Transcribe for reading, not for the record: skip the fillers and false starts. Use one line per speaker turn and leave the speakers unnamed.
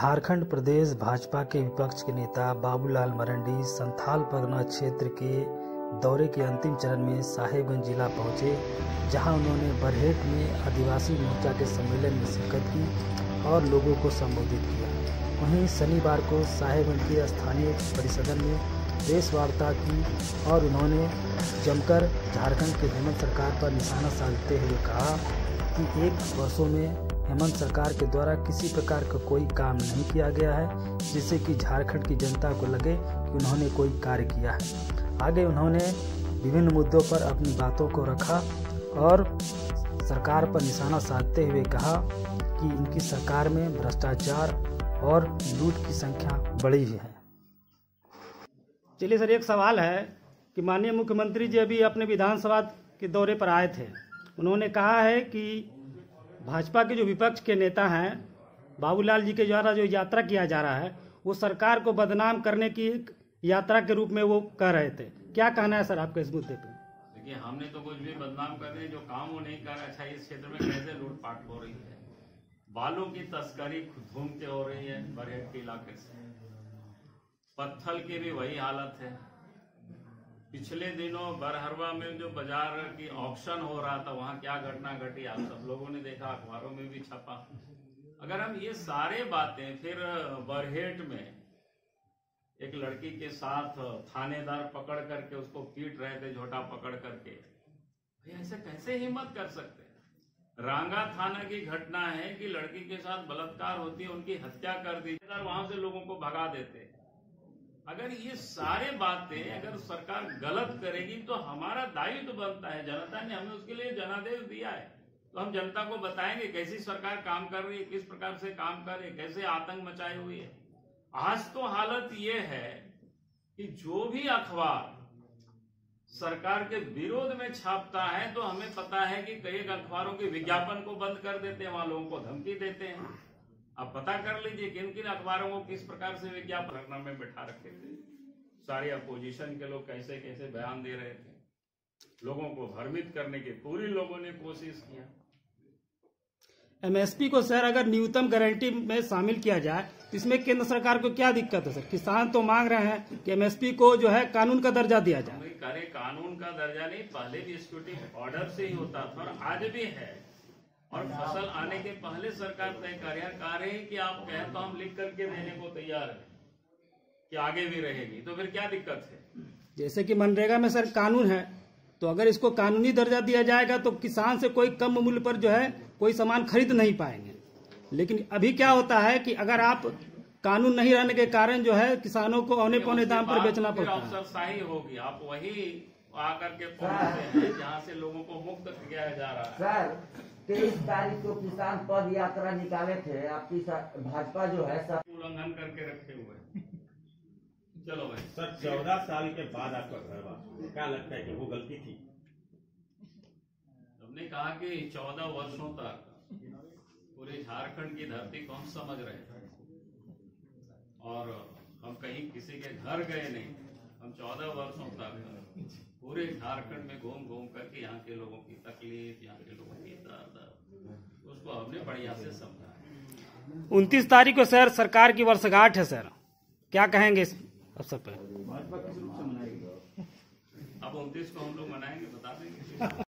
झारखंड प्रदेश भाजपा के विपक्ष के नेता बाबूलाल मरांडी संथाल परगना क्षेत्र के दौरे के अंतिम चरण में साहेबगंज जिला पहुंचे, जहां उन्होंने बरहेट में आदिवासी मोर्चा के सम्मेलन में शिरकत की और लोगों को संबोधित किया। वहीं शनिवार को साहेबगंज के स्थानीय परिसदन में प्रेस वार्ता की और उन्होंने जमकर झारखंड की हेमंत सरकार पर निशाना साधते हुए कहा कि 1 वर्षों में हेमंत सरकार के द्वारा किसी प्रकार का कोई काम नहीं किया गया है, जिससे कि झारखंड की जनता को लगे कि उन्होंने कोई कार्य किया है। आगे उन्होंने विभिन्न मुद्दों पर अपनी बातों को रखा और सरकार पर निशाना साधते हुए कहा कि इनकी सरकार में भ्रष्टाचार और लूट की संख्या बढ़ी हुई है।
चलिए सर, एक सवाल है कि माननीय मुख्यमंत्री जी अभी अपने विधानसभा के दौरे पर आए थे। उन्होंने कहा है कि भाजपा के जो विपक्ष के नेता हैं बाबूलाल जी के द्वारा जो यात्रा किया जा रहा है वो सरकार को बदनाम करने की एक यात्रा के रूप में वो कह रहे थे। क्या कहना है सर आपका इस मुद्दे पे?
देखिए, हमने तो कुछ भी बदनाम कर रहे हैं, जो काम वो नहीं कर रहा। अच्छा, इस क्षेत्र में कैसे लूटपाट हो रही है, बालू की तस्करी घूम के हो रही है बरहेट के इलाके से। पत्थल की भी वही हालत है। पिछले दिनों बरहरवा में जो बाजार की ऑक्शन हो रहा था, वहां क्या घटना घटी आप सब लोगों ने देखा, अखबारों में भी छपा। अगर हम ये सारे बातें फिर बरहेट में एक लड़की के साथ थानेदार पकड़ करके उसको पीट रहे थे, झोटा पकड़ करके, ऐसे कैसे हिम्मत कर सकते हैं? रांगा थाना की घटना है कि लड़की के साथ बलात्कार होती है, उनकी हत्या कर दी, वहां से लोगों को भगा देते। अगर ये सारे बातें अगर सरकार गलत करेगी तो हमारा दायित्व तो बनता है, जनता ने हमें उसके लिए जनादेश दिया है, तो हम जनता को बताएंगे कैसी सरकार काम कर रही है, किस प्रकार से काम कर रही है, कैसे आतंक मचाई हुई है। आज तो हालत ये है कि जो भी अखबार सरकार के विरोध में छापता है तो हमें पता है कि कई अखबारों के विज्ञापन को बंद कर देते हैं, वहां लोगों को धमकी देते हैं। आप पता कर लीजिए किन किन अखबारों को किस प्रकार से विज्ञापन रखना में बैठा रखे थे। सारे अपोजिशन के लोग कैसे कैसे बयान दे रहे थे, लोगों को भ्रमित करने की पूरी लोगों ने कोशिश किया।
एमएसपी को सर अगर न्यूनतम गारंटी में शामिल किया जाए तो इसमें केंद्र सरकार को क्या दिक्कत है सर? किसान तो मांग रहे हैं कि एमएसपी को जो है कानून का दर्जा दिया जाए।
अरे कानून का दर्जा नहीं, पहले भी एग्जीक्यूटिव ऑर्डर से ही होता था और आज भी है। और फसल आने के पहले सरकार तय कर रही है कि आप कहें तो हम लिख करके देने को तैयार है कि आगे भी रहेगी, तो फिर क्या दिक्कत है?
जैसे कि मनरेगा में सर कानून है, तो अगर इसको कानूनी दर्जा दिया जाएगा तो किसान से कोई कम मूल्य पर जो है कोई सामान खरीद नहीं पाएंगे। लेकिन अभी क्या होता है कि अगर आप कानून नहीं रहने के कारण जो है किसानों को औने पौने दाम पर बेचना पड़ता है।
अफसरशाही होगी, आप वही आकर के पहुंचते हैं जहाँ से लोगों को मुक्त किया जा रहा है।
सर 23 तारीख को किसान पद यात्रा निकाले थे, आपकी भाजपा जो है सब
उल्लंघन करके रखे हुए। चलो भाई
सर, 14 साल के बाद आपका घर वापस, क्या लगता है कि वो गलती थी?
हमने कहा कि 14 वर्षों तक पूरे झारखंड की धरती को हम समझ रहे थे और हम कहीं किसी के घर गए नहीं। हम 14 वर्षों तक पूरे झारखंड में घूम घूम करके यहाँ के लोगों की तकलीफ, यहाँ के लोगों की दर्द, उसको हमने बढ़िया से समझा।
29 तारीख को सर सरकार की वर्षगांठ है सर, क्या कहेंगे इस अवसर पर?
अब 29 को हम लोग मनाएंगे, बता देंगे।